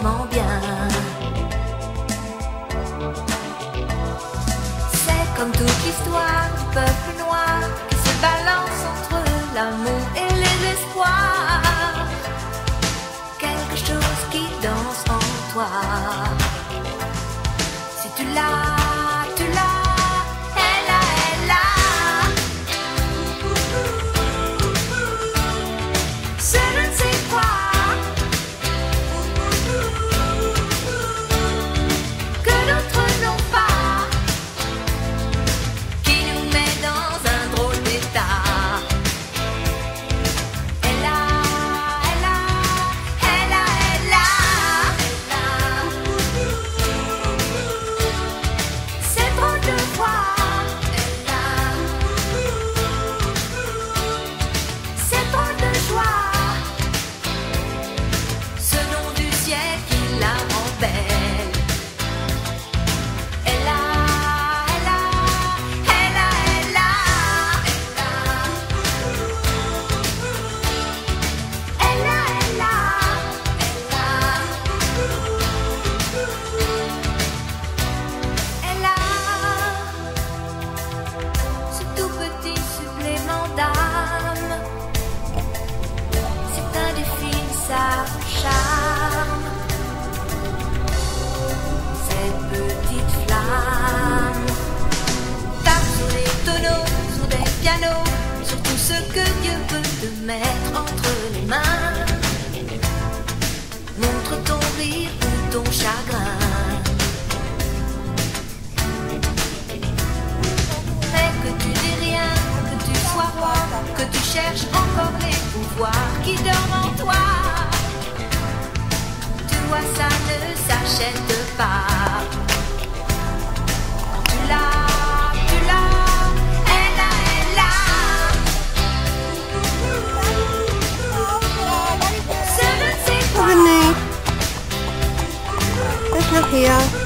étrangement bien. C'est comme toute l'histoire du peuple noir qui se balance entre l'amour et les espoirs. Quelque chose qui danse en toi. Si tu l'as, tu l'as. Charme, cette petite flamme tape sur les tonneaux, sur des pianos, sur tout ce que Dieu peut te mettre entre les mains. Montre ton rire ou ton chagrin, mais que tu n'aies rien, que tu sois roi, que tu cherches encore les pouvoirs qui dorment en toi. Ça ne s'achète pas. Tu l'as, elle a. Ce ne sais quoi. Ist noch hier.